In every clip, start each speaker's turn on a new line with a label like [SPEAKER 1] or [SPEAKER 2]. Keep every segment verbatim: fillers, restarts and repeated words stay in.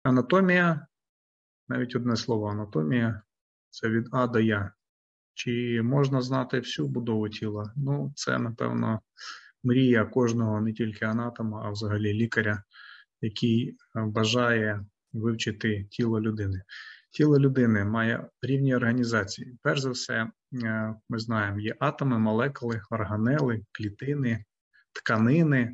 [SPEAKER 1] Анатомія, навіть одне слово анатомія, це від А до Я. Чи можна знати всю будову тіла? Ну, це, напевно, мрія кожного, не тільки анатома, а взагалі лікаря, який бажає вивчити тіло людини. Тіло людини має рівні організації. Перш за все, ми знаємо, є атоми, молекули, органели, клітини, тканини,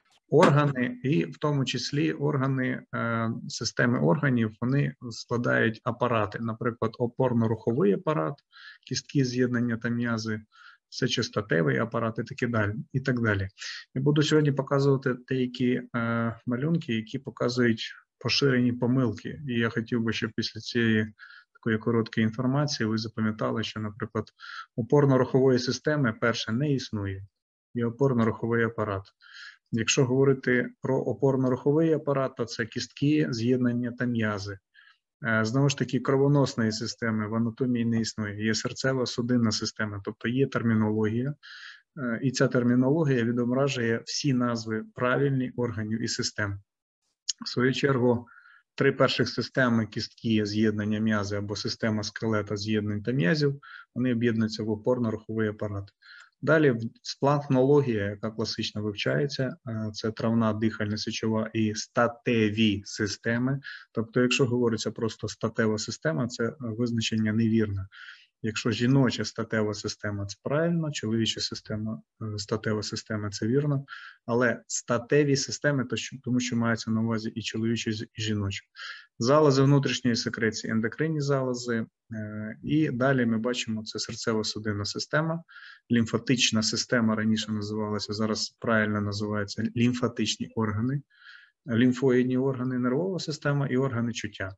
[SPEAKER 1] органи, і в тому числі органи, системи органів, вони складають апарати. Наприклад, опорно-руховий апарат, кістки, з'єднання та м'язи, сечостатевий апарат і так далі. І так далі. Я буду сьогодні показувати деякі е, малюнки, які показують поширені помилки. І я хотів би, щоб після цієї такої короткої інформації ви запам'ятали, що, наприклад, опорно-рухової системи, перше, не існує. Є опорно-руховий апарат. Якщо говорити про опорно-руховий апарат, то це кістки, з'єднання та м'язи. Знову ж таки, кровоносної системи в анатомії не існує. Є серцево-судинна система, тобто є термінологія. І ця термінологія відображує всі назви правильні органів і систем. В свою чергу, три перших системи кістки, з'єднання м'язи або система скелета з'єднань та м'язів, вони об'єднуються в опорно-руховий апарат. Далі спланхнологія, яка класично вивчається, це травна, дихальна, сечова і статеві системи. Тобто, якщо говориться просто статева система, це визначення невірне. Якщо жіноча статева система – це правильно, чоловіча система, статева система – це вірно, але статеві системи, тому що мається на увазі і чоловічі, і жіночі. Залози внутрішньої секреції, ендокринні залози, і далі ми бачимо, це серцево-судинна система, лімфатична система раніше називалася, зараз правильно називається лімфатичні органи, лімфоїдні органи, нервова система і органи чуття.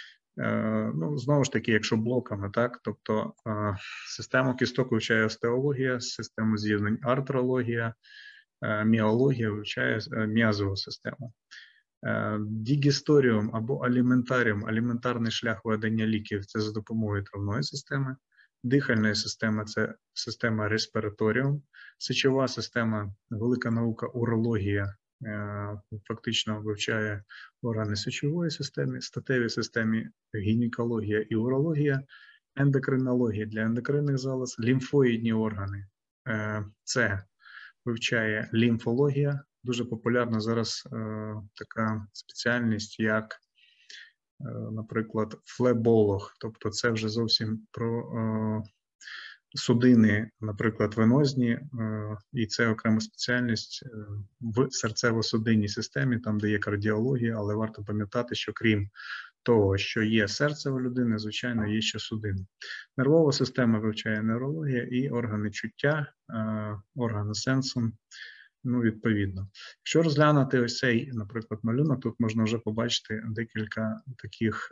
[SPEAKER 1] Ну, знову ж таки, якщо блоками, так, тобто е, систему кісток вивчає остеологія, систему з'єднань артрологія, е, міологія вивчає е, м'язову систему. Е, дігісторіум або аліментаріум, аліментарний шлях ведення ліків – це за допомогою травної системи, дихальної системи – це система респіраторіум, сечова система, велика наука урологія, фактично вивчає органи сечової системи, статеві системи гінекологія і урологія, ендокринологія для ендокринних залоз, лімфоїдні органи. Це вивчає лімфологія. Дуже популярна зараз така спеціальність, як, наприклад, флеболог. Тобто це вже зовсім про судини, наприклад, венозні, і це окрема спеціальність в серцево-судинній системі, там, де є кардіологія, але варто пам'ятати, що крім того, що є серце у людини, звичайно, є ще судини. Нервова система вивчає нейрологія і органи чуття, органи сенсу, ну, відповідно. Якщо розглянути ось цей, наприклад, малюнок, тут можна вже побачити декілька таких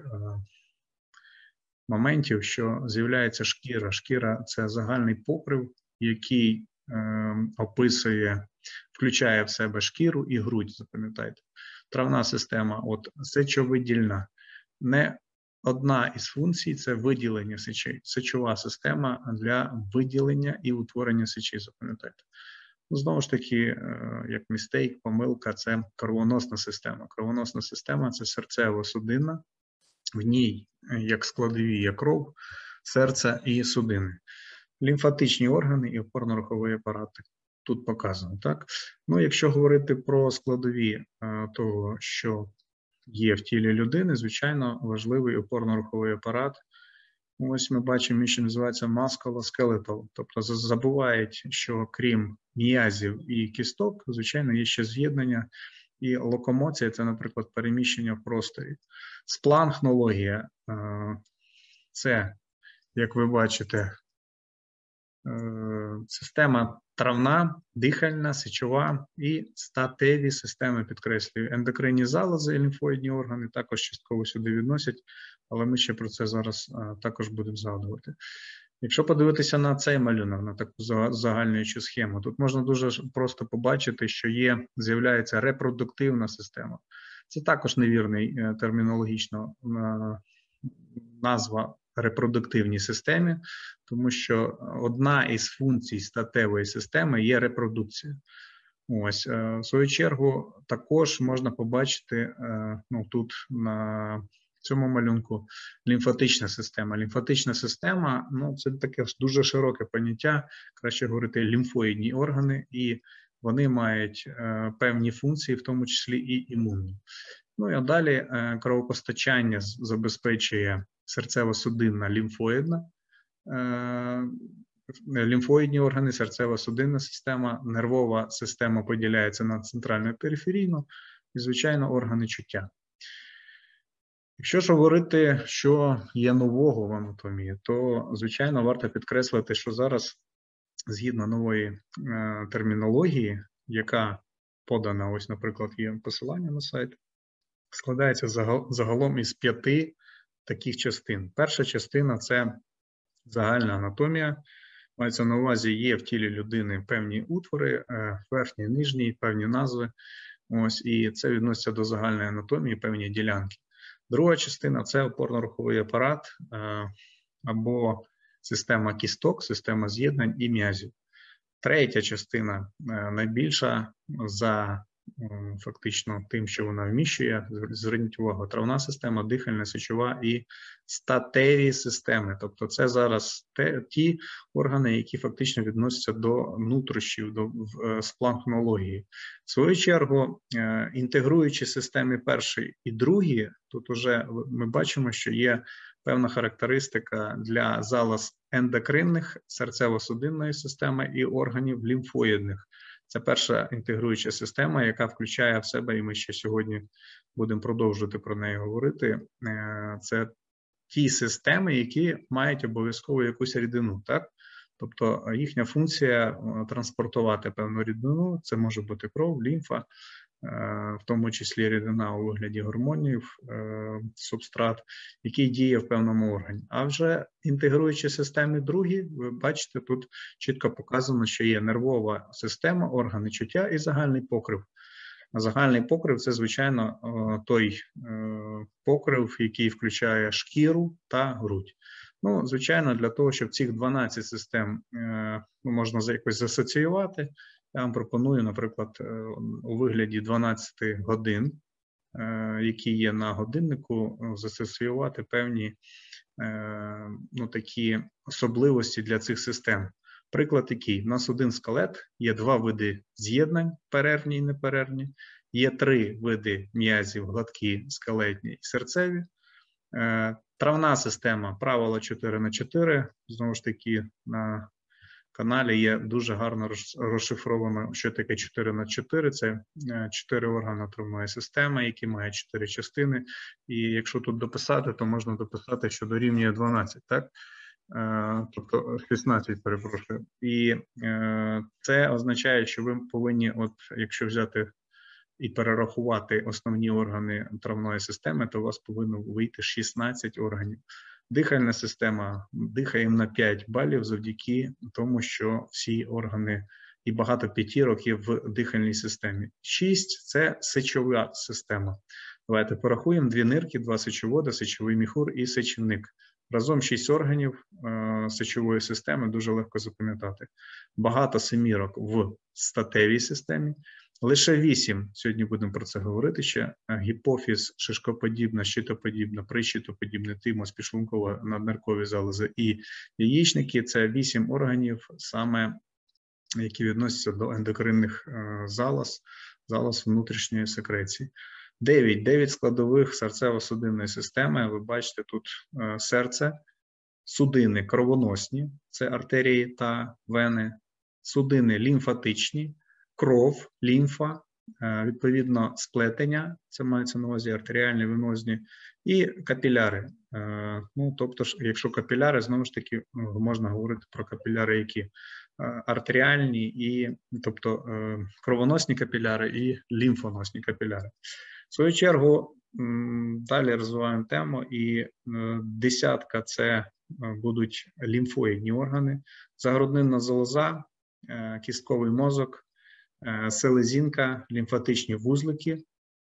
[SPEAKER 1] моментів, що з'являється шкіра. Шкіра – це загальний покрив, який е, описує, включає в себе шкіру і грудь, запам'ятайте. Травна система, от сечовидільна. Не одна із функцій – це виділення сечей. Сечова система для виділення і утворення сечі, запам'ятайте. Знову ж таки, е, як містейк, помилка – це кровоносна система. Кровоносна система – це серцево-судинна. В ній, як складові, є кров, серце і судини. Лімфатичні органи і опорно-руховий апарат тут показано, так? Ну, якщо говорити про складові а, того, що є в тілі людини, звичайно, важливий опорно-руховий апарат. Ось ми бачимо, що називається musculoskeletal. Тобто забувають, що крім м'язів і кісток, звичайно, є ще з'єднання. І локомоція – це, наприклад, переміщення в просторі. Спланхнологія – це, як ви бачите, система травна, дихальна, сечова і статеві системи, підкреслюю. Ендокринні залози, лімфоїдні органи також частково сюди відносять, але ми ще про це зараз також будемо згадувати. Якщо подивитися на цей малюнок, на таку загальнюючу схему, тут можна дуже просто побачити, що є, з'являється репродуктивна система. Це також невірний термінологічно назва репродуктивній системі, тому що одна із функцій статевої системи є репродукція. Ось, в свою чергу, також можна побачити, ну, тут на цьому малюнку лімфатична система. Лімфатична система, ну, це таке дуже широке поняття, краще говорити лімфоїдні органи, і вони мають певні функції, в тому числі і імунні. Ну і далі кровопостачання забезпечує серцево-судинна лімфоїдна, лімфоїдні органи, серцево-судинна система, нервова система поділяється на центральну і периферійну, і, звичайно, органи чуття. Якщо ж говорити, що є нового в анатомії, то, звичайно, варто підкреслити, що зараз, згідно нової е, термінології, яка подана, ось, наприклад, є посилання на сайт, складається загалом із п'яти таких частин. Перша частина – це загальна анатомія. Мається на увазі, є в тілі людини певні утвори, верхні, нижні, певні назви. Ось, і це відноситься до загальної анатомії, певні ділянки. Друга частина – це опорно-руховий апарат або система кісток, система з'єднань і м'язів. Третя частина, найбільша за фактично тим, що вона вміщує, зверніть увагу, травна система, дихальна, сечова і статеві системи. Тобто це зараз те, ті органи, які фактично відносяться до нутрощів, до спланхнології. В свою чергу, інтегруючи системи першої і другої, тут вже ми бачимо, що є певна характеристика для залоз ендокринних, серцево-судинної системи і органів лімфоїдних. Це перша інтегруюча система, яка включає в себе, і ми ще сьогодні будемо продовжувати про неї говорити, це ті системи, які мають обов'язково якусь рідину, так? Тобто їхня функція транспортувати певну рідину, це може бути кров, лімфа, в тому числі рідина у вигляді гормонів, субстрат, який діє в певному органі. А вже інтегруючи системи другі, ви бачите, тут чітко показано, що є нервова система, органи чуття і загальний покрив. А загальний покрив – це, звичайно, той покрив, який включає шкіру та грудь. Ну, звичайно, для того, щоб цих дванадцять систем можна якось засоціювати, я вам пропоную, наприклад, у вигляді дванадцяти годин, які є на годиннику, засоціювати певні ну, такі особливості для цих систем. Приклад який? У нас один скелет, є два види з'єднань, перервні і неперервні, є три види м'язів, гладкі, скелетні і серцеві. Травна система, правило чотири на чотири, знову ж таки, на каналі є дуже гарно розшифровано, що таке чотири на чотири. Це чотири органи травної системи, які мають чотири частини. І якщо тут дописати, то можна дописати, що дорівнює дванадцять, так? Тобто шістнадцять, перепрошую. І це означає, що ви повинні, от якщо взяти і перерахувати основні органи травної системи, то у вас повинно вийти шістнадцять органів. Дихальна система, дихаємо на п'ять балів завдяки тому, що всі органи і багато п'ятірок є в дихальній системі. шість – це сечова система. Давайте порахуємо: дві нирки, два сечоводи, сечовий міхур і сечівник. Разом шість органів е, сечової системи, дуже легко запам'ятати. Багато семірок в статевій системі. Лише вісім, сьогодні будемо про це говорити ще, гіпофіз, шишкоподібна, щитоподібна, прищитоподібна, тимус, підшлункова, надниркові залози і яєчники – це вісім органів, саме які відносяться до ендокринних е, залоз, залоз внутрішньої секреції. дев'ять. дев'ять складових серцево-судинної системи. Ви бачите тут е, серце, судини кровоносні, це артерії та вени, судини лімфатичні, кров, лімфа, е, відповідно сплетення, це мається на увазі артеріальні, венозні, і капіляри. Е, ну, тобто, якщо капіляри, знову ж таки, можна говорити про капіляри, які артеріальні, і, тобто е, кровоносні капіляри і лімфоносні капіляри. В свою чергу, далі розвиваємо тему, і десятка – це будуть лімфоїдні органи, загруднинна залоза, кістковий мозок, селезінка, лімфатичні вузлики,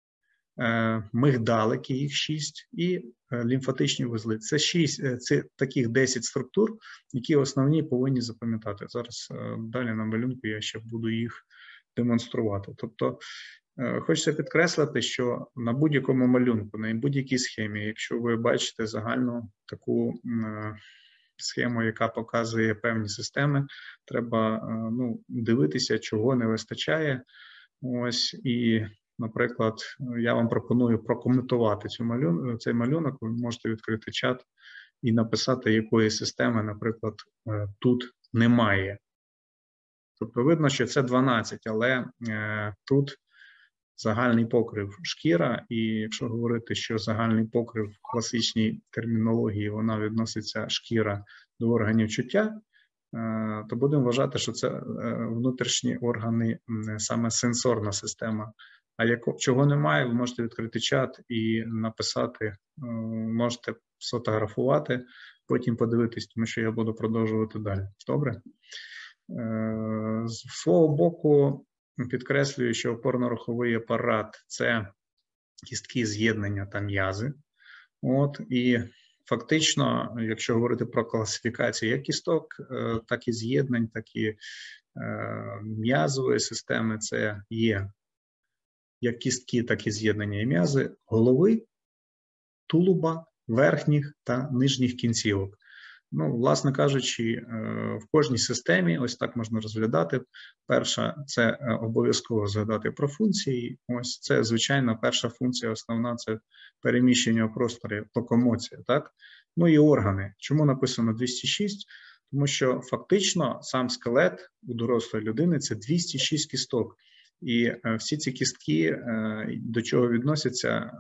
[SPEAKER 1] мигдалики, їх шість, і лімфатичні вузли. Це шість, це таких десять структур, які основні повинні запам'ятати. Зараз далі на малюнку я ще буду їх демонструвати. Тобто, хочеться підкреслити, що на будь-якому малюнку, на будь-якій схемі, якщо ви бачите загальну таку схему, яка показує певні системи, треба ну, дивитися, чого не вистачає. Ось, і, наприклад, я вам пропоную прокоментувати цю малюн... цей малюнок, ви можете відкрити чат і написати, якої системи, наприклад, тут немає. Тобто видно, що це дванадцять, але е, тут загальний покрив шкіра, і якщо говорити, що загальний покрив в класичній термінології, вона відноситься шкіра до органів чуття, е, то будемо вважати, що це е, внутрішні органи, е, саме сенсорна система. А яко, чого немає, ви можете відкрити чат і написати, е, можете сфотографувати, потім подивитись, тому що я буду продовжувати далі. Добре? Е, з свого боку, підкреслюю, що опорно-руховий апарат – це кістки з'єднання та м'язи. От, і фактично, якщо говорити про класифікацію як кісток, так і з'єднань, так і м'язової системи, це є як кістки, так і з'єднання і м'язи голови, тулуба, верхніх та нижніх кінцівок. Ну, власне кажучи, в кожній системі, ось так можна розглядати. Перша – це обов'язково згадати про функції. Ось це, звичайно, перша функція основна – це переміщення в просторі, локомоція, так? Ну і органи. Чому написано двісті шість? Тому що фактично сам скелет у дорослої людини – це двісті шість кісток. І всі ці кістки, до чого відносяться,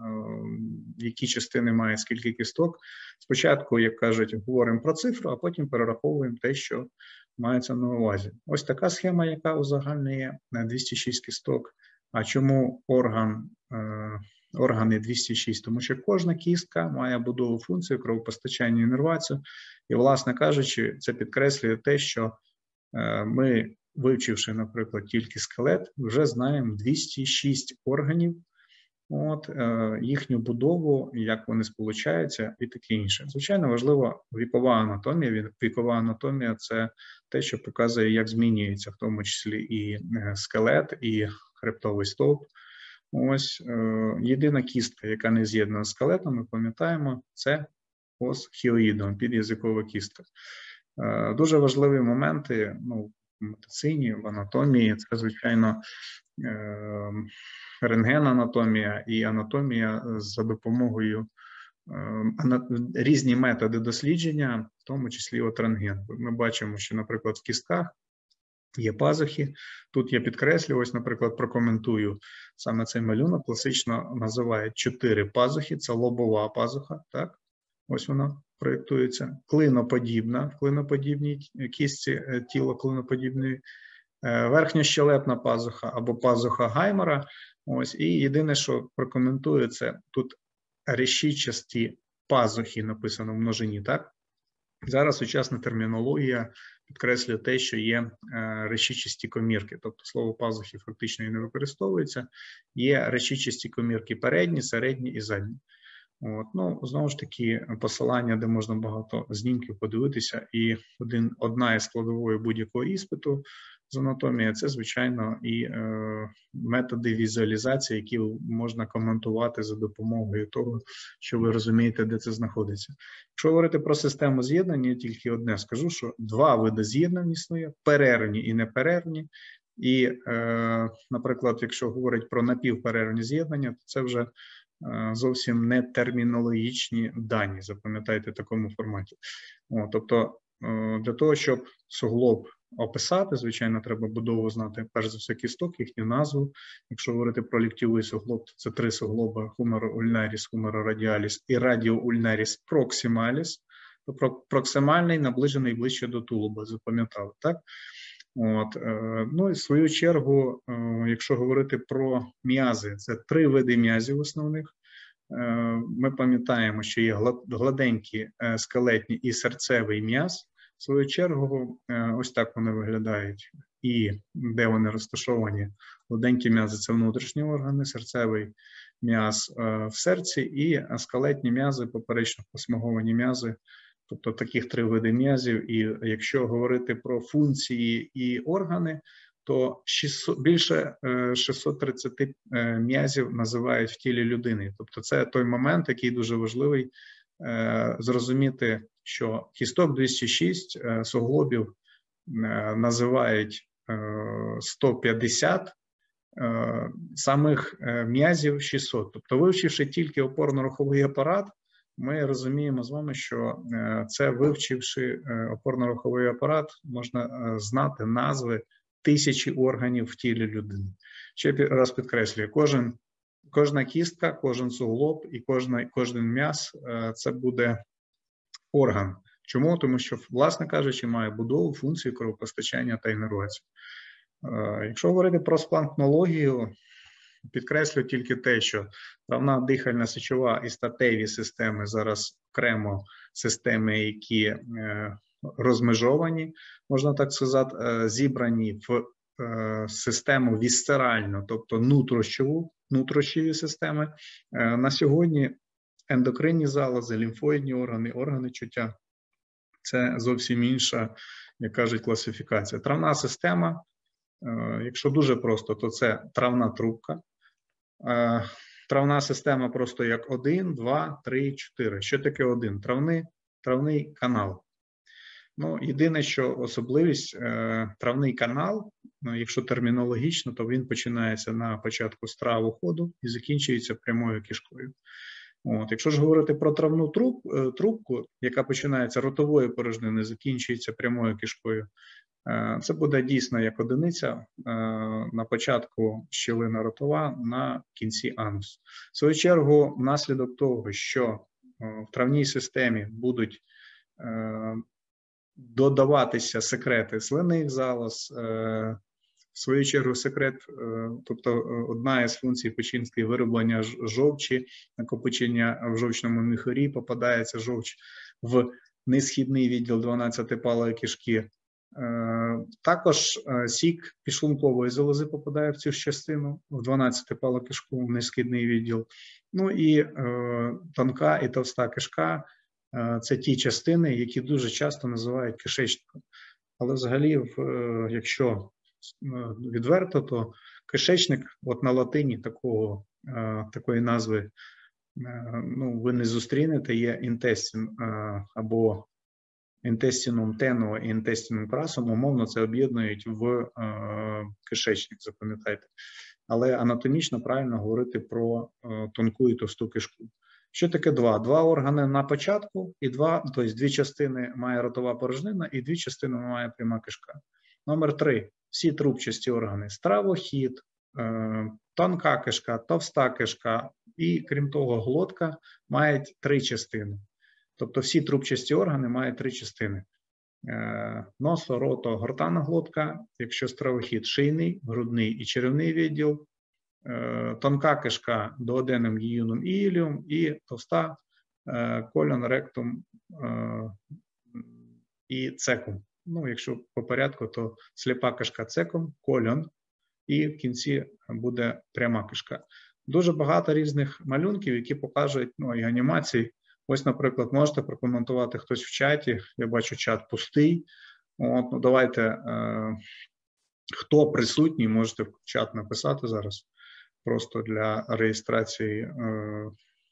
[SPEAKER 1] які частини мають скільки кісток. Спочатку, як кажуть, говоримо про цифру, а потім перераховуємо те, що мається на увазі. Ось така схема, яка узагальнює двісті шість кісток. А чому орган, органи двісті шість? Тому що кожна кістка має будову функцію, кровопостачання, іннервацію. І, власне кажучи, це підкреслює те, що ми, вивчивши, наприклад, тільки скелет, вже знаємо двісті шість органів, от, е, їхню будову, як вони сполучаються і таке інше. Звичайно, важлива вікова анатомія. Вікова анатомія – це те, що показує, як змінюється в тому числі і скелет, і хребтовий стовп. Ось, е, єдина кістка, яка не з'єднана з скелетом, ми пам'ятаємо, це ос хіоїдом, під'язикова кістка. Е, дуже важливі моменти, ну, в медицині, в анатомії, це, звичайно, е, рентген-анатомія і анатомія за допомогою е, різні методи дослідження, в тому числі от рентген. Ми бачимо, що, наприклад, в кістках є пазухи. Тут я підкреслю, ось, наприклад, прокоментую саме цей малюнок. Класично називають чотири пазухи, це лобова пазуха, так? Ось вона проєктується. Клиноподібна, в клиноподібній кістці тіло клиноподібної, верхньощелепна пазуха або пазуха Гаймера. Ось, і єдине, що прокоментую, це тут решітчасті пазухи написано в множині, так? Зараз сучасна термінологія підкреслює те, що є решітчасті комірки, тобто слово пазухи фактично і не використовується. Є решітчасті комірки передні, середні і задні. От, ну, знову ж таки, посилання, де можна багато знімків подивитися, і один, одна із складової будь-якого іспиту з анатомії – це, звичайно, і е, методи візуалізації, які можна коментувати за допомогою того, що ви розумієте, де це знаходиться. Якщо говорити про систему з'єднання, я тільки одне скажу, що два види з'єднань існує – перервні і неперервні. І, е, наприклад, якщо говорить про напівперервні з'єднання, то це вже зовсім не термінологічні дані, запам'ятайте в такому форматі. О, тобто, для того, щоб суглоб описати, звичайно, треба будову знати, перш за все, кісток, їхню назву. Якщо говорити про ліктьовий суглоб, то це три суглоби: хумеро ульнаріс, хумеро радіаліс і радіо ульнаріс проксималіс. Тобто проксимальний, наближений ближче до тулуба, запам'ятали, так? От, ну і в свою чергу, якщо говорити про м'язи, це три види м'язів основних. Ми пам'ятаємо, що є гладенькі скелетні і серцевий м'яз. В свою чергу, ось так вони виглядають. І де вони розташовані? Гладенькі м'язи – це внутрішні органи, серцевий м'яз в серці і скелетні м'язи, поперечно посмаговані м'язи. Тобто таких три види м'язів, і якщо говорити про функції і органи, то шістсот, більше шістсот тридцять м'язів називають в тілі людини. Тобто це той момент, який дуже важливий зрозуміти, що кісток двісті шість, суглобів називають сто п'ятдесят, самих м'язів шістсот. Тобто, вивчивши тільки опорно-руховий апарат, ми розуміємо з вами, що це, вивчивши опорно-руховий апарат, можна знати назви тисячі органів в тілі людини. Ще раз підкреслюю, кожен, кожна кістка, кожен суглоб і кожна, кожен м'яз – це буде орган. Чому? Тому що, власне кажучи, має будову, функцію, кровопостачання та інервацію. Якщо говорити про спланкнологію, підкреслю тільки те, що травна, дихальна, сечова і статеві системи зараз окремо системи, які розмежовані, можна так сказати, зібрані в систему вісцеральну, тобто нутрощову, нутрощові системи. На сьогодні ендокринні залози, лімфоїдні органи, органи чуття – це зовсім інша, як кажуть, класифікація. Травна система, якщо дуже просто, то це травна трубка. Травна система просто як один, два, три, чотири. Що таке один? Травний, травний канал. Ну, єдине, що особливість, травний канал, якщо термінологічно, то він починається на початку з травоходу і закінчується прямою кишкою. От, якщо ж говорити про травну труб, трубку, яка починається ротової порожнини, закінчується прямою кишкою, це буде дійсно як одиниця на початку щілина ротова, на кінці анус. В свою чергу, внаслідок того, що в травній системі будуть додаватися секрети слинних залоз, в свою чергу секрет, тобто одна із функцій печінки – вироблення жовчі, накопичення в жовчному міхурі, попадається жовч в несхідний відділ дванадцятипалої кишки. Також сік підшлункової залози попадає в цю частину, в дванадцятипалу кишку, в несхідний відділ. Ну і тонка і товста кишка – це ті частини, які дуже часто називають кишечником. Але взагалі, якщо відверто, то кишечник, от на латині такого, такої назви, ну, ви не зустрінете, є інтестин або інтестинум тено і інтестинум красум, умовно це об'єднують в кишечник, запам'ятайте. Але анатомічно правильно говорити про тонку і товсту кишку. Що таке два? Два органи на початку, і два, тобто дві частини має ротова порожнина, і дві частини має пряма кишка. Номер три. Всі трубчасті органи. Стравохід, тонка кишка, товста кишка і, крім того, глотка мають три частини. Тобто всі трубчасті органи мають три частини. Носо, рото, гортанна глотка, якщо стравохід, шийний, грудний і черевний відділ, тонка кишка, дуоденум, гіюнум, іїліум, і товста колон, ректум і цекум. Ну, якщо по порядку, то сліпа кишка цекум, колон, і в кінці буде пряма кишка. Дуже багато різних малюнків, які покажуть, ну, і анімацій. Ось, наприклад, можете прокоментувати хтось в чаті. Я бачу, чат пустий. От, ну, давайте, е, хто присутній, можете в чат написати зараз. Просто для реєстрації, е,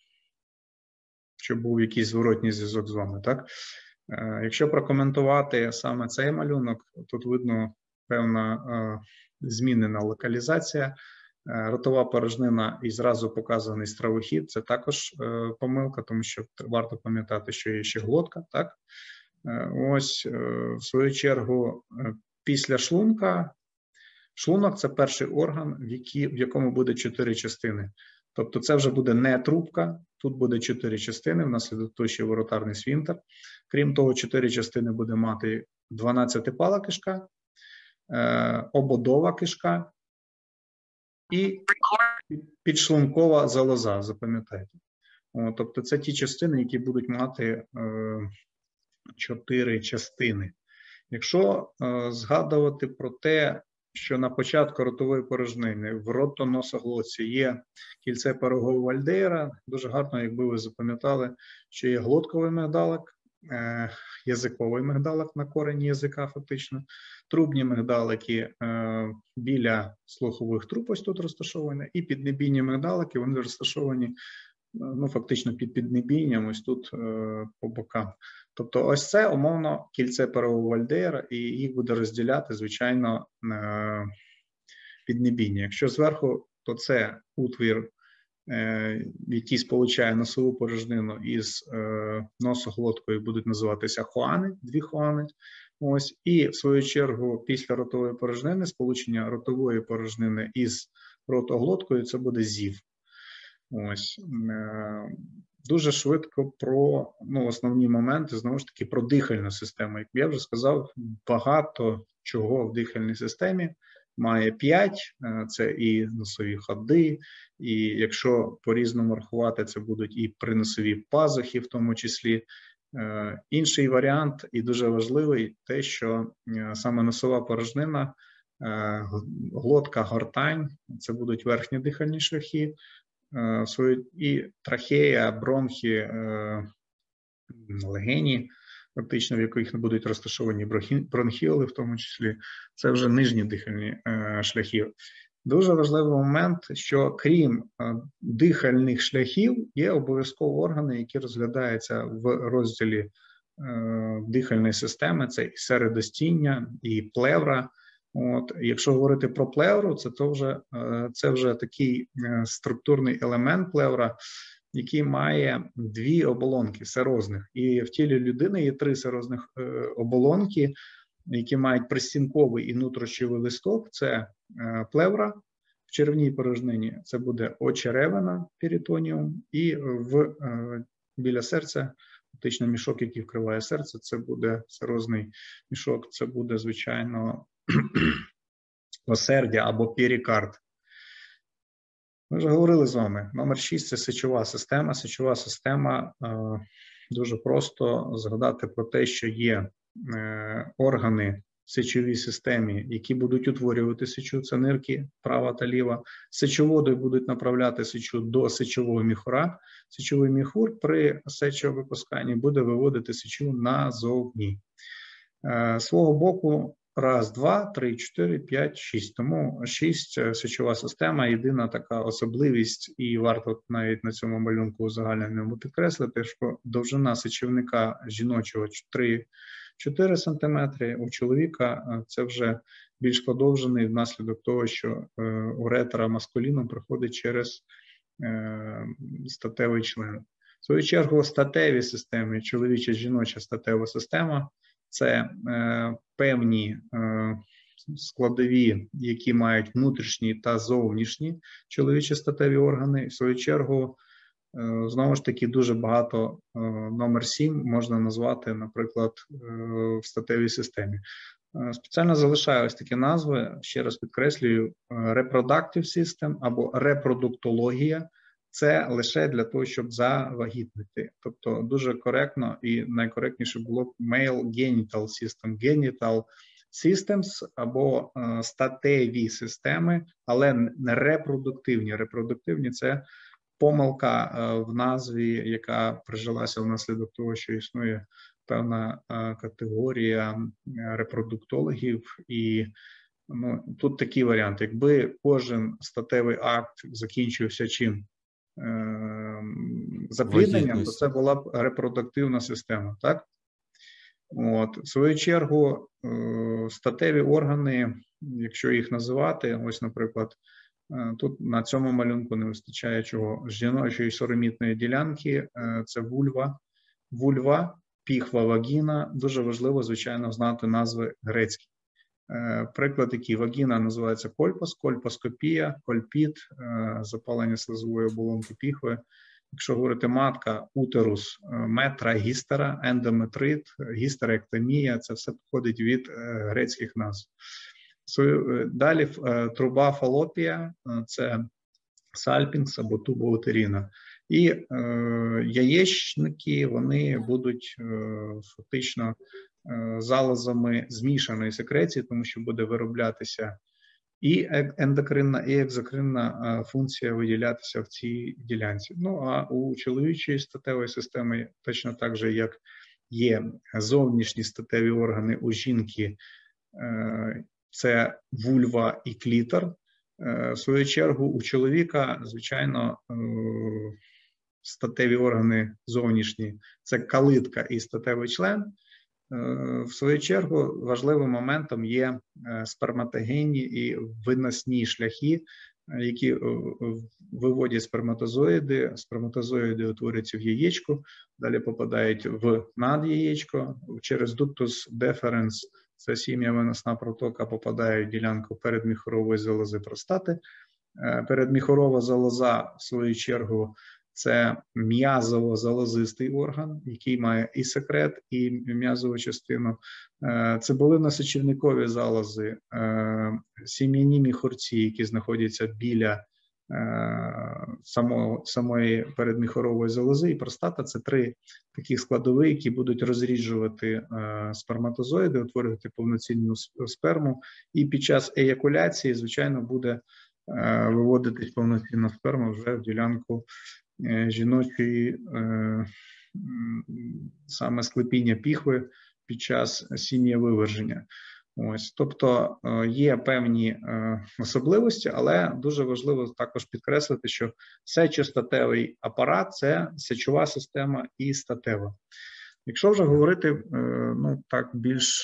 [SPEAKER 1] щоб був якийсь зворотній зв'язок з вами, так? Е, якщо прокоментувати саме цей малюнок, тут видно певна е, змінена локалізація. Ротова порожнина і зразу показаний стравохід – це також е, помилка, тому що варто пам'ятати, що є ще глотка. Так? Е, ось, е, в свою чергу, е, після шлунка, шлунок – це перший орган, в, які, в якому буде чотири частини. Тобто це вже буде не трубка, тут буде чотири частини, внаслідок того, що воротарний сфінктер. Крім того, чотири частини буде мати дванадцятипала кишка, е, ободова кишка, і підшлункова залоза, запам'ятайте. Тобто це ті частини, які будуть мати е, чотири частини. Якщо е, згадувати про те, що на початку ротової порожнини в ротоносоглотці є кільце пирогово-вальдеєра, дуже гарно, якби ви запам'ятали, що є глотковий мигдалик, е, язиковий мигдалик на корені язика фактично, трубні мигдалики е, біля слухових труб ось тут розташовані, і піднебійні мигдалики, вони розташовані ну, фактично під піднебінням, ось тут е, по бокам. Тобто ось це, умовно, кільце Перево-Вальдеєра, і їх буде розділяти, звичайно, е, піднебіння. Якщо зверху, то це утвір, е, який сполучає носову порожнину із е, носоглоткою, будуть називатися хоани, дві хоани. Ось, і в свою чергу після ротової порожнини, сполучення ротової порожнини із ротоглоткою, це буде зів. Ось. Дуже швидко про ну, основні моменти, знову ж таки, про дихальну систему. Як я вже сказав, багато чого в дихальній системі має п'ять, це і носові ходи, і якщо по-різному рахувати, це будуть і приносові пазухи в тому числі. Інший варіант, і дуже важливий, те, що саме носова порожнина, глотка, гортань, це будуть верхні дихальні шляхи, і трахея, бронхи, легені, фактично, в яких будуть розташовані бронхіоли, в тому числі, це вже нижні дихальні шляхи. Дуже важливий момент, що крім дихальних шляхів, є обов'язково органи, які розглядаються в розділі дихальної системи, це і середостіння, і плевра. От, якщо говорити про плевру, це, то вже, це вже такий структурний елемент плевра, який має дві оболонки серозних. І в тілі людини є три серозних оболонки, які мають пристінковий і внутрішньовий листок. Це плевра в черевній порожнині, це буде очеревина, перитоніум, і в, біля серця, фактично мішок, який вкриває серце, це буде серозний мішок, це буде, звичайно, осердя або перикард. Ми вже говорили з вами. Номер шість – це сечова система. Сечова система, дуже просто згадати про те, що є органи в сечовій системі, які будуть утворювати сечу, це нирки права та ліва. Сечоводи будуть направляти сечу до сечового міхура. Сечовий міхур при сечовипусканні буде виводити сечу назовні. Свого боку, раз, два, три, чотири, п'ять, шість. Тому шість – сечова система, єдина така особливість, і варто навіть на цьому малюнку узагальненому підкреслити, що довжина сечівника жіночого три-чотири сантиметри, у чоловіка це вже більш подовжений внаслідок того, що уретра маскуліну проходить через статевий член. В свою чергу, статеві системи, чоловіча, жіноча статева система, це е, певні е, складові, які мають внутрішні та зовнішні чоловічі статеві органи. В свою чергу, е, знову ж таки, дуже багато е, номер сім можна назвати, наприклад, е, в статевій системі. Е, спеціально залишаю ось такі назви, ще раз підкреслюю, reproductive system або репродуктологія. Це лише для того, щоб завагітнити. Тобто дуже коректно і найкоректніше було б male genital system, genital systems або е, статеві системи, але не репродуктивні. Репродуктивні – це помилка е, в назві, яка прижилася внаслідок того, що існує певна е, категорія репродуктологів. І ну, тут такий варіант. Якби кожен статевий акт закінчився чим? Заплідненням, то це була б репродуктивна система, так? От, в свою чергу, статеві органи, якщо їх називати, ось, наприклад, тут на цьому малюнку не вистачає чого, жіночої соромітної ділянки, це вульва, вульва, піхва, вагіна, дуже важливо, звичайно, знати назви грецькі. Приклад який: вагіна називається кольпос, кольпоскопія, кольпіт, запалення слизової оболонки піхви. Якщо говорити матка, утерус, метра, гістера, ендометрит, гістеректомія, це все походить від грецьких назв. Далі труба фалопія, це сальпінкс або тубоутеріна. І е, яєчники, вони будуть е, фактично е, залозами змішаної секреції, тому що буде вироблятися і ендокринна, і екзокринна функція виділятися в цій ділянці. Ну, а у чоловічої статевої системи точно так же, як є зовнішні статеві органи у жінки, це вульва і клітор. В свою чергу у чоловіка, звичайно, статеві органи зовнішні – це калитка і статевий член. В свою чергу важливим моментом є сперматогенні і виносні шляхи, які виводять сперматозоїди. Сперматозоїди утворюються в яєчко, далі попадають в надяєчко, через дуктус деференс, це сім'я виносна протока, попадає в ділянку передміхорової залози простати. Передміхорова залоза, в свою чергу, це м'язово-залозистий орган, який має і секрет, і м'язову частину. Цибулинно-сечівникові залози, сім'яні міхурці, які знаходяться біля самого, самої передміхорової залози, і простата – це три такі складові, які будуть розріджувати сперматозоїди, утворювати повноцінну сперму, і під час еякуляції, звичайно, буде виводитись повноцінна сперма вже в ділянку жіночої саме склепіння піхви під час сім'євиверження. Ось, тобто є певні особливості, але дуже важливо також підкреслити, що сечостатевий апарат – це сечова система і статева. Якщо вже говорити, ну так, більш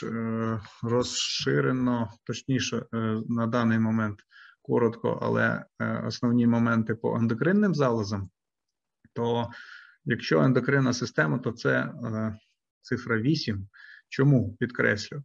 [SPEAKER 1] розширено, точніше на даний момент коротко, але основні моменти по ендокринним залозам, то якщо ендокринна система, то це е, цифра вісім. Чому? Підкреслю.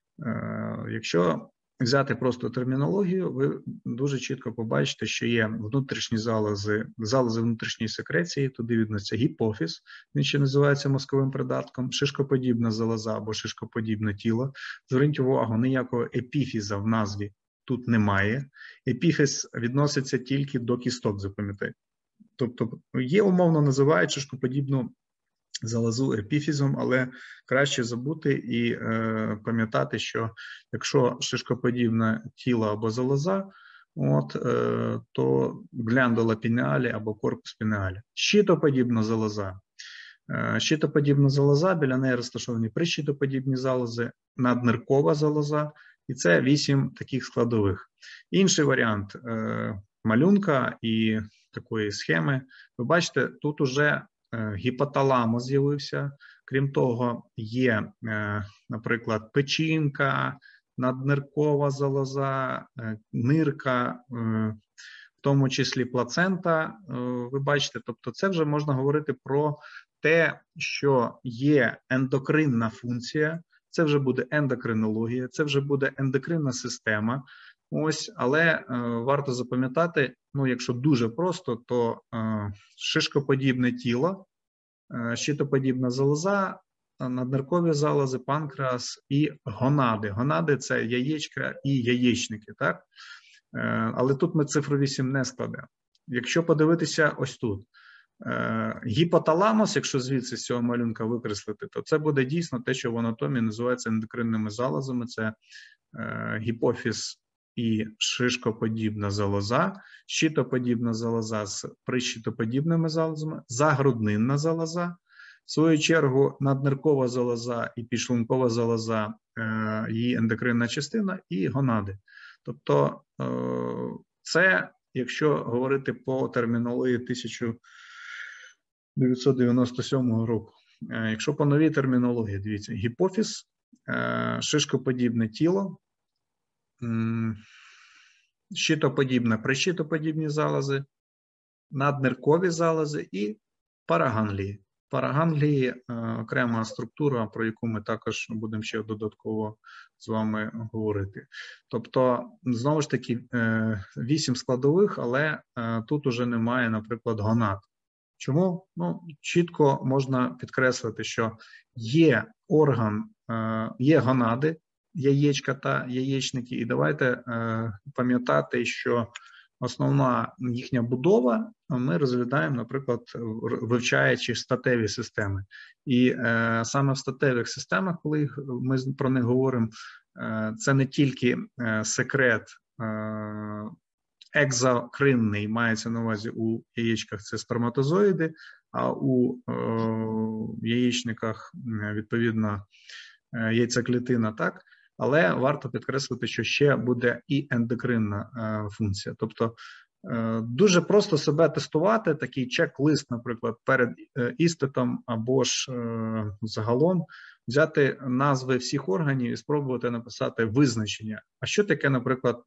[SPEAKER 1] Е, якщо взяти просто термінологію, ви дуже чітко побачите, що є внутрішні залози, залози внутрішньої секреції, туди відноситься гіпофіз, він ще називається мозковим придатком, шишкоподібна залоза або шишкоподібне тіло. Зверніть увагу, ніякого епіфіза в назві тут немає. Епіфіз відноситься тільки до кісток, запам'ятайте. Тобто є, умовно називають шишкоподібну залозу епіфізом, але краще забути і е, пам'ятати, що якщо шишкоподібне тіло або залоза, от, е, то глендула пінеалі або корпус пінеалі. Щитоподібна залоза. Е, щитоподібна залоза, біля неї розташовані прищитоподібні залози, надниркова залоза, і це вісім таких складових. Інший варіант е, малюнка і такої схеми, ви бачите, тут уже е, гіпоталамус з'явився, крім того, є, е, наприклад, печінка, надниркова залоза, е, нирка, е, в тому числі плацента, е, ви бачите, тобто це вже можна говорити про те, що є ендокринна функція, це вже буде ендокринологія, це вже буде ендокринна система. Ось, але е, варто запам'ятати, ну, якщо дуже просто, то е, шишкоподібне тіло, е, щитоподібна залоза, надниркові залози, панкреас і гонади. Гонади – це яєчка і яєчники, так? Е, але тут ми цифру вісім не складемо. Якщо подивитися ось тут, е, гіпоталамус, якщо звідси з цього малюнка викреслити, то це буде дійсно те, що в анатомії називається ендокринними залозами, це е, гіпофіз і шишкоподібна залоза, щитоподібна залоза з прищитоподібними залозами, загруднинна залоза, в свою чергу надниркова залоза і підшлункова залоза, е, її ендокринна частина, і гонади. Тобто е, це, якщо говорити по термінології тисяча дев'ятсот дев'яносто сьомого року. Е, якщо по новій термінології, дивіться, гіпофіз, е, шишкоподібне тіло, щитоподібне, прищитоподібні залози, надниркові залози і параганглії. Параганглії – окрема структура, про яку ми також будемо ще додатково з вами говорити. Тобто, знову ж таки, вісім складових, але тут уже немає, наприклад, гонад. Чому? Ну, чітко можна підкреслити, що є орган, є гонади, яєчка та яєчники, і давайте е, пам'ятати, що основна їхня будова ми розглядаємо, наприклад, вивчаючи статеві системи. І е, саме в статевих системах, коли ми про них говоримо, е, це не тільки е, секрет е, екзокринний, мається на увазі у яєчках, це сперматозоїди, а у яєчниках, відповідно, яйцеклітина, так? Але варто підкреслити, що ще буде і ендокринна функція. Тобто дуже просто себе тестувати, такий чек-лист, наприклад, перед іспитом або ж загалом взяти назви всіх органів і спробувати написати визначення. А що таке, наприклад,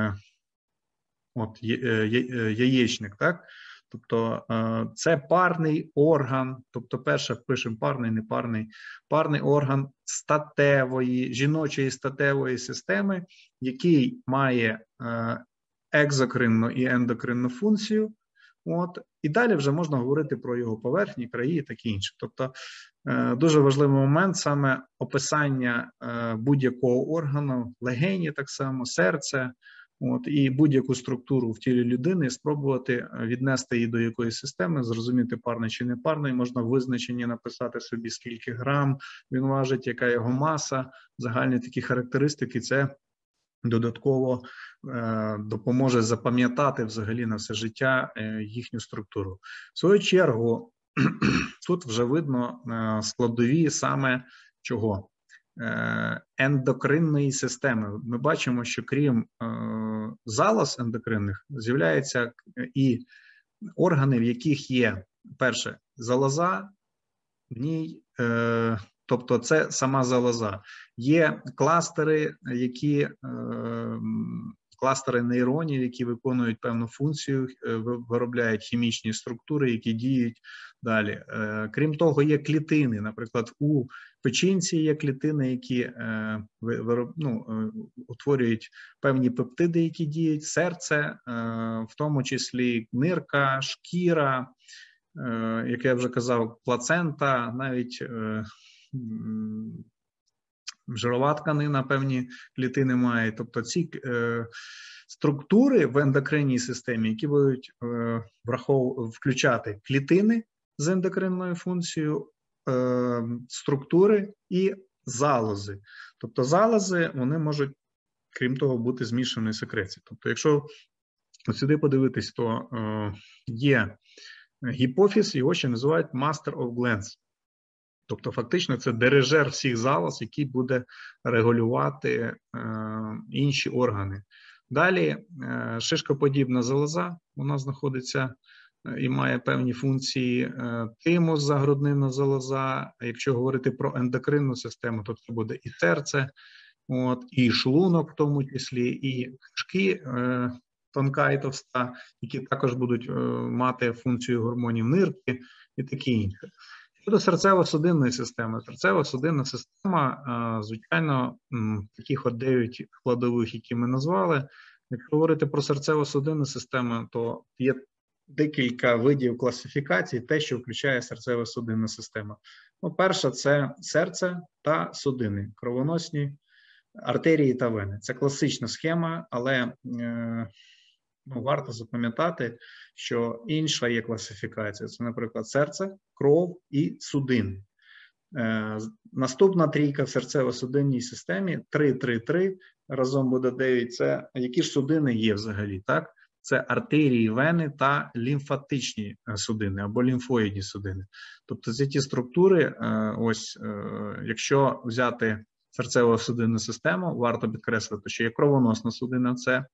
[SPEAKER 1] от яєчник, так? Тобто це парний орган, тобто перше пишемо парний, непарний, парний орган статевої, жіночої статевої системи, який має екзокринну і ендокринну функцію. От, і далі вже можна говорити про його поверхні, краї і таке інше. Тобто дуже важливий момент саме описання будь-якого органу, легені так само, серце, от, і будь-яку структуру в тілі людини спробувати віднести її до якоїсь системи, зрозуміти парний чи не парний, можна в визначенні написати собі скільки грам він важить, яка його маса, загальні такі характеристики, це додатково е, допоможе запам'ятати взагалі на все життя е, їхню структуру. В свою чергу, тут вже видно е, складові саме чого? Е, ендокринної системи. Ми бачимо, що крім е, залоз ендокринних, з'являються і органи, в яких є, перше, залоза, в ній, е, тобто це сама залоза. Є кластери, які, е, кластери нейронів, які виконують певну функцію, е, виробляють хімічні структури, які діють далі. Е, крім того, є клітини. Наприклад, у печінці є клітини, які е, вироб, ну, е, утворюють певні пептиди, які діють, серце, е, в тому числі нирка, шкіра, е, як я вже казав, плацента, навіть е, жирова тканина певні клітини має. Тобто ці е, структури в ендокринній системі, які будуть е, врахов... включати клітини з ендокринною функцією, е, структури і залози. Тобто залози, вони можуть, крім того, бути змішаної секреції. Тобто якщо от сюди подивитись, то е, є гіпофіз, його ще називають Master of Glands. Тобто, фактично, це дирижер всіх залоз, який буде регулювати е, інші органи. Далі е, шишкоподібна залоза, вона знаходиться е, і має певні функції. Е, тимус, загруднинна залоза. Якщо говорити про ендокринну систему, то це буде і серце, от, і шлунок в тому числі, і кишки, е, тонка і товста, які також будуть е, мати функцію гормонів нирки і таке інше. Щодо серцево-судинної системи. Серцево-судинна система, звичайно, таких от дев'ять складових, які ми назвали. Якщо говорити про серцево-судинну систему, то є декілька видів класифікацій, те, що включає серцево-судинна система. Ну, перша – це серце та судини, кровоносні артерії та вени. Це класична схема, але е, ну, варто запам'ятати, що інша є класифікація. Це, наприклад, серце, кров і судини. Е, наступна трійка в серцево-судинній системі три три три, разом буде дев'ять. Це які ж судини є взагалі, так? Це артерії, вени та лімфатичні судини або лімфоїдні судини. Тобто це ті структури, е, ось, е, якщо взяти серцево-судинну систему, варто підкреслити, що є кровоносна судина, це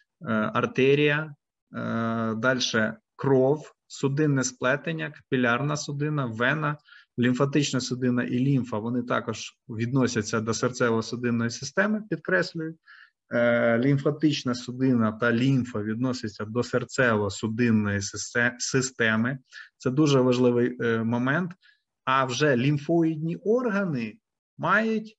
[SPEAKER 1] артерія, далі кров, судинне сплетення, капілярна судина, вена, лімфатична судина і лімфа, вони також відносяться до серцево-судинної системи, підкреслюю. Лімфатична судина та лімфа відносяться до серцево-судинної системи. Це дуже важливий момент. А вже лімфоїдні органи мають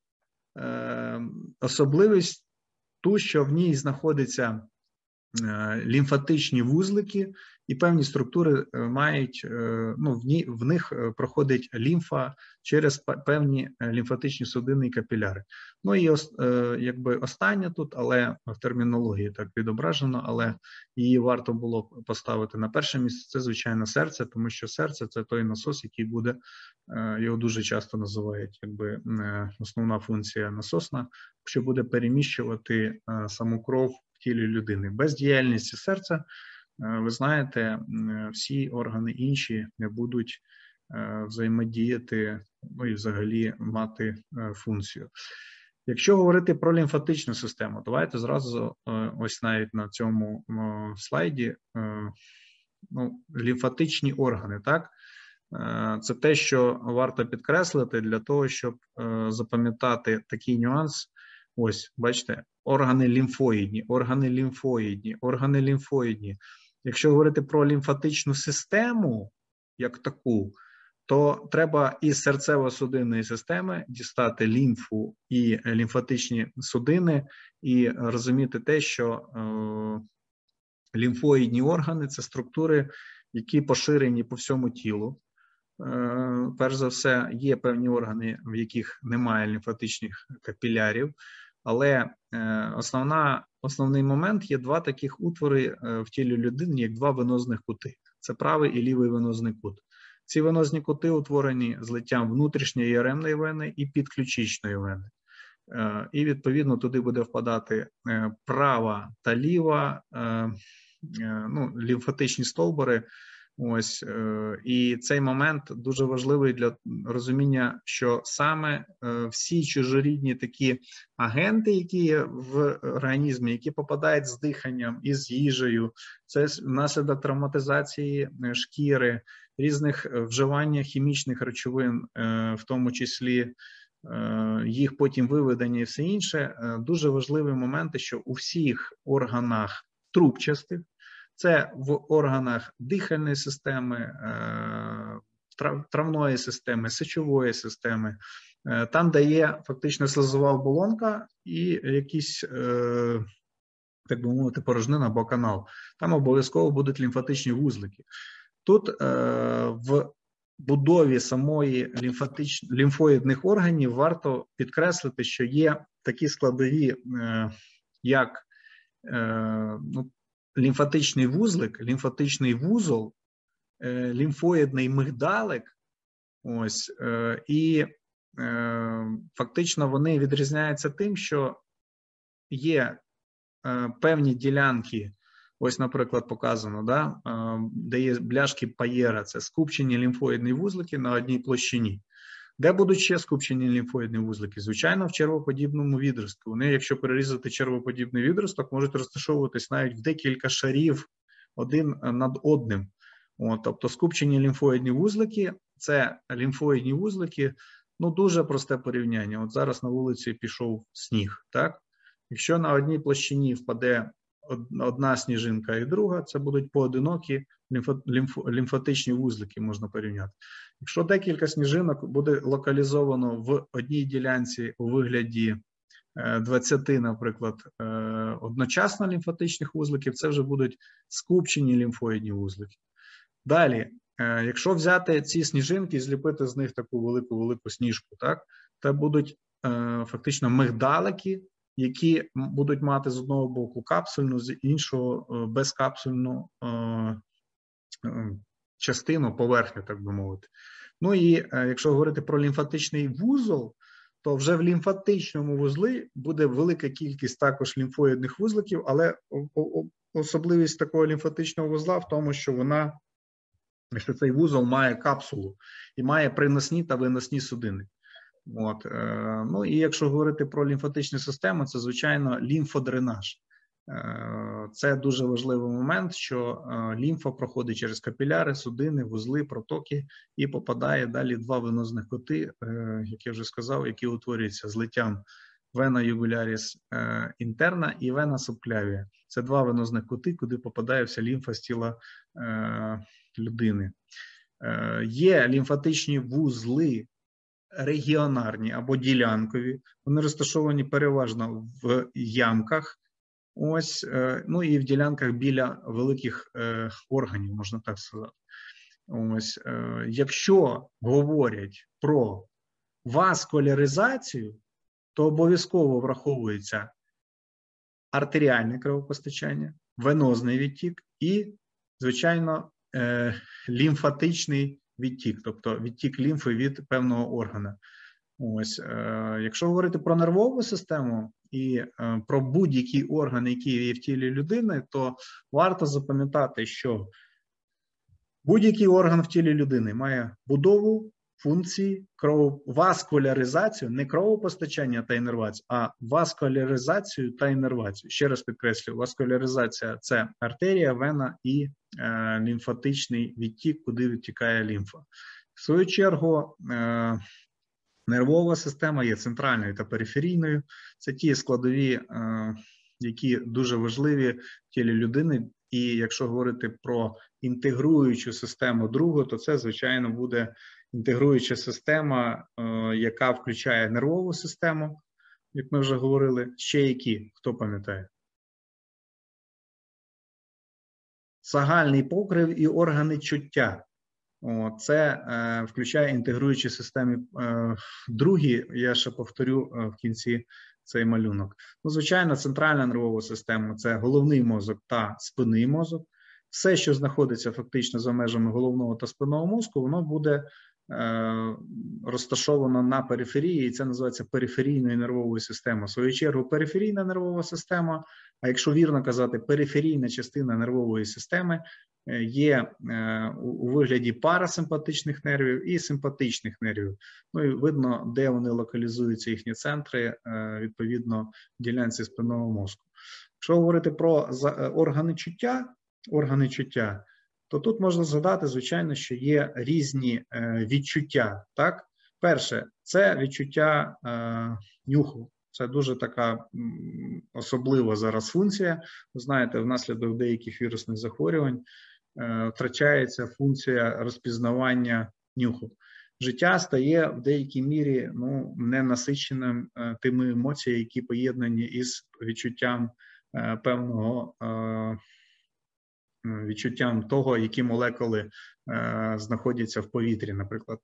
[SPEAKER 1] особливість ту, що в ній знаходиться лімфатичні вузлики, і певні структури мають, ну, в, ні, в них проходить лімфа через певні лімфатичні судини і капіляри. Ну і ос, якби остання тут, але в термінології так відображено, але її варто було поставити на перше місце, це, звичайно, серце, тому що серце – це той насос, який буде, його дуже часто називають, якби основна функція насосна, що буде переміщувати саму кров в тілі людини. Без діяльності серця ви знаєте, всі органи інші не будуть взаємодіяти, ну і взагалі мати функцію. Якщо говорити про лімфатичну систему, давайте зразу ось навіть на цьому слайді, ну, лімфатичні органи, так? Це те, що варто підкреслити для того, щоб запам'ятати такий нюанс. Ось, бачите, органи лімфоїдні, органи лімфоїдні, органи лімфоїдні. Якщо говорити про лімфатичну систему, як таку, то треба із серцево-судинної системи дістати лімфу і лімфатичні судини і розуміти те, що е, лімфоїдні органи – це структури, які поширені по всьому тілу. Е, перш за все, є певні органи, в яких немає лімфатичних капілярів, але е, основна, основний момент є два таких утвори е, в тілі людини, як два венозних кути. Це правий і лівий венозний кут. Ці венозні кути утворені злиттям внутрішньої яремної вени і підключичної вени. Е, і, відповідно, туди буде впадати е, права та ліва, е, е, ну, лімфатичні стовбури. Ось, е, і цей момент дуже важливий для розуміння, що саме е, всі чужорідні такі агенти, які є в організмі, які попадають з диханням і з їжею, це внаслідок травматизації шкіри, різних вживання хімічних речовин, е, в тому числі е, їх потім виведення і все інше, е, дуже важливі моменти, що у всіх органах трубчастих, це в органах дихальної системи, травної системи, сечової системи, там, де є фактично слизова оболонка і якісь, так би мовити, порожнина або канал. Там обов'язково будуть лімфатичні вузлики. Тут в будові самої лімфоїдних органів варто підкреслити, що є такі складові, як, ну, лімфатичний вузлик, лімфатичний вузол, лімфоїдний мигдалик, ось, і фактично вони відрізняються тим, що є певні ділянки, ось, наприклад, показано, да, де є бляшки Паєра, це скупчені лімфоїдні вузлики на одній площині. Де будуть ще скупчені лімфоїдні вузлики? Звичайно, в червоподібному відростку. Вони, якщо перерізати червоподібний відросток, можуть розташовуватись навіть в декілька шарів один над одним. От, тобто скупчені лімфоїдні вузлики – це лімфоїдні вузлики, ну дуже просте порівняння. От зараз на вулиці пішов сніг, так? Якщо на одній площині впаде одна сніжинка і друга, це будуть поодинокі лімфо, лімф, лімфатичні вузлики, можна порівняти. Якщо декілька сніжинок буде локалізовано в одній ділянці у вигляді двадцяти, наприклад, одночасно лімфатичних вузликів, це вже будуть скупчені лімфоїдні вузлики. Далі, якщо взяти ці сніжинки і зліпити з них таку велику-велику сніжку, так, це будуть фактично мигдалики, які будуть мати з одного боку капсульну, з іншого безкапсульну частину, поверхню, так би мовити. Ну і якщо говорити про лімфатичний вузол, то вже в лімфатичному вузлі буде велика кількість також лімфоїдних вузликів, але особливість такого лімфатичного вузла в тому, що вона, що цей вузол має капсулу і має приносні та виносні судини. От, е, ну і якщо говорити про лімфатичну систему, це, звичайно, лімфодренаж. Е, це дуже важливий момент, що е, лімфа проходить через капіляри, судини, вузли, протоки і попадає далі два венозних кути, е, як я вже сказав, які утворюються злиттям вена югуляріс е, інтерна і вена субклявія. Це два венозних кути, куди попадає вся лімфа з тіла е, людини. Е, є лімфатичні вузли регіонарні або ділянкові, вони розташовані переважно в ямках, ось, ну і в ділянках біля великих е, органів, можна так сказати. Ось, е, якщо говорять про васкуляризацію, то обов'язково враховується артеріальне кровопостачання, венозний відтік і, звичайно, е, лімфатичний відтік, тобто відтік лімфи від певного органу. Ось, е, якщо говорити про нервову систему і е, про будь-які органи, які є в тілі людини, то варто запам'ятати, що будь-який орган в тілі людини має будову, функції, кров... васкуляризацію, не кровопостачання та іннервацію, а васкуляризацію та іннервацію. Ще раз підкреслюю, васкуляризація – це артерія, вена і е, лімфатичний відтік, куди відтікає лімфа. В свою чергу, е, нервова система є центральною та периферійною. Це ті складові, е, які дуже важливі в тілі людини. І якщо говорити про інтегруючу систему другу, то це, звичайно, буде інтегруюча система, е, яка включає нервову систему, як ми вже говорили. Ще які, хто пам'ятає? Загальний покрив і органи чуття. О, це е, включає інтегруючі системи. Е, другі, я ще повторю е, в кінці цей малюнок. Ну, звичайно, центральна нервова система – це головний мозок та спинний мозок. Все, що знаходиться фактично за межами головного та спинного мозку, воно буде е, розташовано на периферії, і це називається периферійною нервовою системою. В свою чергу, периферійна нервова система, а якщо вірно казати, периферійна частина нервової системи, є у вигляді парасимпатичних нервів і симпатичних нервів. Ну і видно, де вони локалізуються, їхні центри, відповідно, в ділянці спинного мозку. Якщо говорити про органи чуття, органи чуття, то тут можна згадати, звичайно, що є різні відчуття. Так? Перше, це відчуття е, нюху. Це дуже така особлива зараз функція. Ви знаєте, внаслідок деяких вірусних захворювань е, втрачається функція розпізнавання нюху. Життя стає в деякій мірі ну, ненасиченим е, тими емоціями, які поєднані із відчуттям е, певного е, відчуттям того, які молекули е, знаходяться в повітрі, наприклад.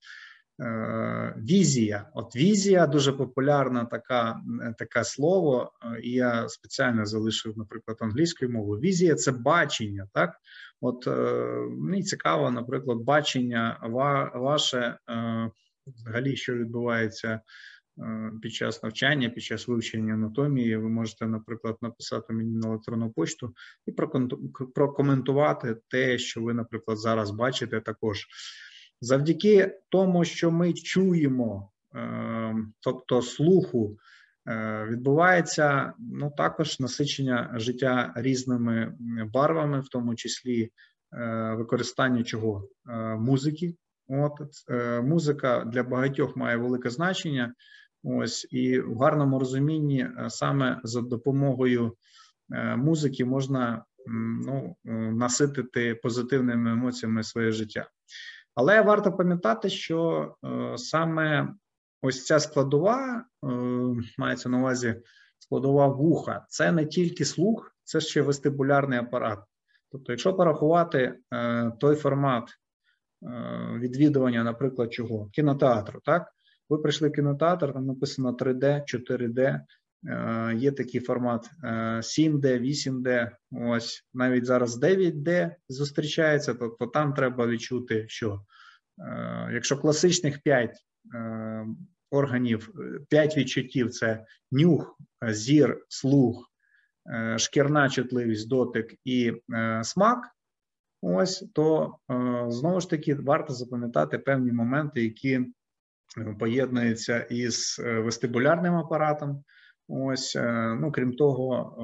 [SPEAKER 1] Візія. От візія дуже популярна така, таке слово, і я спеціально залишив, наприклад, англійською мовою. Візія – це бачення, так? От мені цікаво, наприклад, бачення ваше, взагалі, що відбувається під час навчання, під час вивчення анатомії. Ви можете, наприклад, написати мені на електронну почту і прокоментувати те, що ви, наприклад, зараз бачите також. Завдяки тому, що ми чуємо, тобто слуху, відбувається ну, також насичення життя різними барвами, в тому числі використання чого? Музики. От, музика для багатьох має велике значення. Ось, і в гарному розумінні саме за допомогою музики можна ну, наситити позитивними емоціями своє життя. Але варто пам'ятати, що е, саме ось ця складова, е, мається на увазі складова вуха, це не тільки слух, це ще вестибулярний апарат. Тобто, якщо порахувати е, той формат е, відвідування, наприклад, чого? Кінотеатру, так? Ви прийшли в кінотеатр, там написано три де, чотири де, е, є такий формат е, сім де, вісім де, ось навіть зараз дев'ять де зустрічається, тобто там треба відчути, що е, якщо класичних п'ять е, органів, п'ять відчуттів – це нюх, зір, слух, е, шкірна чутливість, дотик і е, смак, ось, то е, знову ж таки варто запам'ятати певні моменти, які поєднуються із вестибулярним апаратом. Ось, ну, крім того,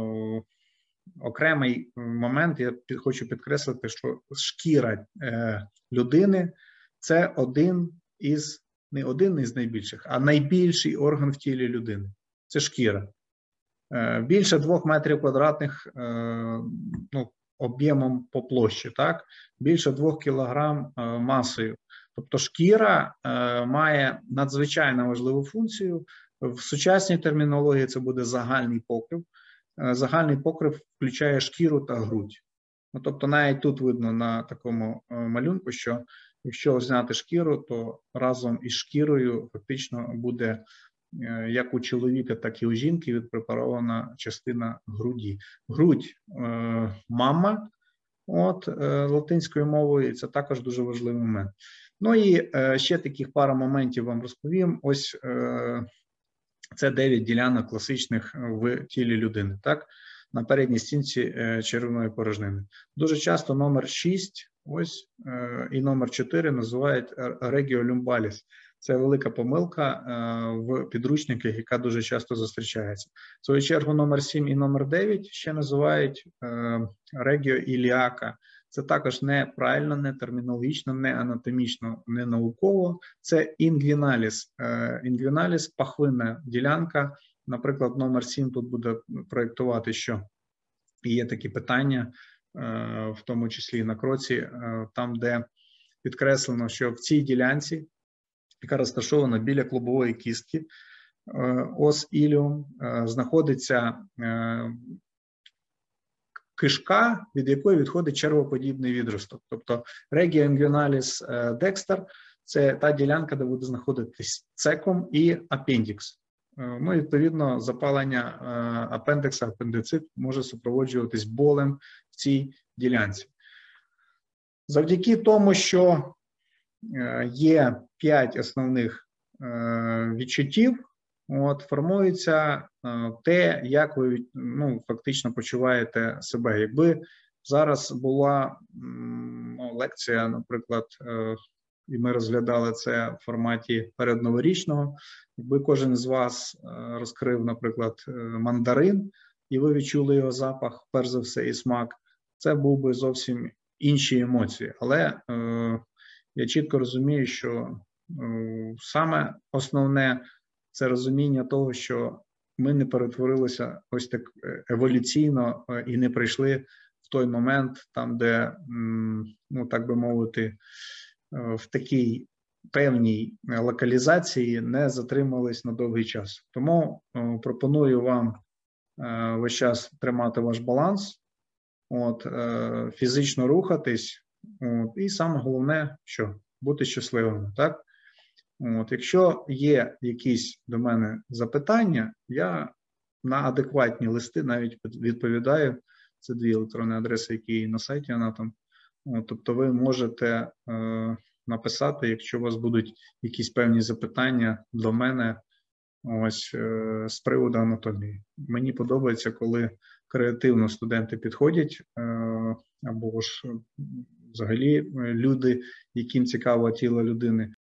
[SPEAKER 1] окремий момент, я хочу підкреслити, що шкіра людини – це один із, не один із найбільших, а найбільший орган в тілі людини – це шкіра. Більше двох метрів квадратних ну, об'ємом по площі, так? Більше двох кілограм масою. Тобто шкіра е, має надзвичайно важливу функцію. В сучасній термінології це буде загальний покрив. Е, загальний покрив включає шкіру та грудь. Ну, тобто навіть тут видно на такому е, малюнку, що якщо зняти шкіру, то разом із шкірою фактично буде е, як у чоловіка, так і у жінки відпрепарована частина груді. Грудь е, – мама, от, е, латинською мовою, і це також дуже важливий момент. Ну і е, ще таких пара моментів вам розповім. Ось е, це дев'ять ділянок класичних в тілі людини, так? На передній стінці е, черевної порожнини. Дуже часто номер шість ось, е, і номер чотири називають регіолюмбаліс. Це велика помилка е, в підручниках, яка дуже часто зустрічається. В свою чергу номер сім і номер дев'ять ще називають е, регіоіліака. Це також неправильно, не термінологічно, не анатомічно, не науково. Це інгвіналіс. Е, інгвіналіс – пахвинна ділянка. Наприклад, номер сім тут буде проєктувати, що є такі питання, е, в тому числі на кроці, е, там, де підкреслено, що в цій ділянці, яка розташована біля клубової кістки, ос іліум, знаходиться кишка, від якої відходить червоподібний відросток. Тобто regio inguinalis dexter – це та ділянка, де буде знаходитись цекум і апендікс. Ну, відповідно, запалення апендикса, апендицит може супроводжуватись болем в цій ділянці. Завдяки тому, що є п'ять основних відчуттів, от, формується те, як ви ну, фактично почуваєте себе. Якби зараз була ну, лекція, наприклад, і ми розглядали це в форматі передноворічного, якби кожен з вас розкрив, наприклад, мандарин, і ви відчули його запах, перш за все, і смак, це був би зовсім інші емоції. Але е, я чітко розумію, що е, саме основне – це розуміння того, що ми не перетворилися ось так еволюційно і не прийшли в той момент, там, де, ну, так би мовити, в такій певній локалізації не затримались на довгий час. Тому е, пропоную вам е, весь час тримати ваш баланс, от, е, фізично рухатись, от, і саме головне, що бути щасливими, так? От, якщо є якісь до мене запитання, я на адекватні листи навіть відповідаю. Це дві електронні адреси, які є на сайті Анатом. От, тобто ви можете е, написати, якщо у вас будуть якісь певні запитання до мене ось е, з приводу анатомії. Мені подобається, коли креативно студенти підходять, е, або ж взагалі люди, яким цікаво тіло людини,